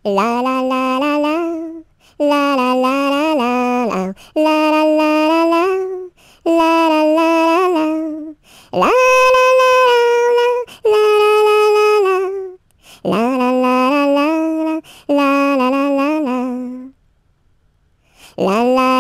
La la la la la. La la la la la la. La la la la la. La la la la la. La la la la. La la la la. La la la la la. La la la la la. La la